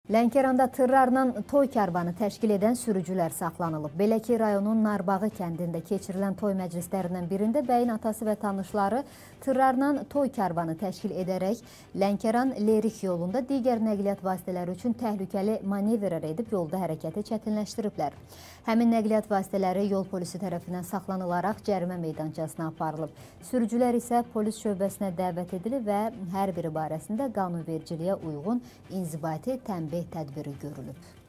Lənkəranda tırlarla toy kərvanı təşkil edən sürücülər saxlanılıb. Belə ki, rayonun Narbağı kəndində keçirilən toy məclislərindən birində bəyin atası və tanışları tırlarla toy kərvanı təşkil edərək Lənkəran-Lerik yolunda digər nəqliyyat vasitələri üçün təhlükəli manevrlər edib yolda hərəkəti çətinləşdiriblər. Həmin nəqliyyat vasitələri yol polisi tərəfindən saxlanılaraq cərimə meydançasına aparılıb. Sürücülər isə polis şöbəsinə dəvət edilib və hər biri barəsində qanunvericiliyə uyğun inzibati tənbih tədbiri görülüb.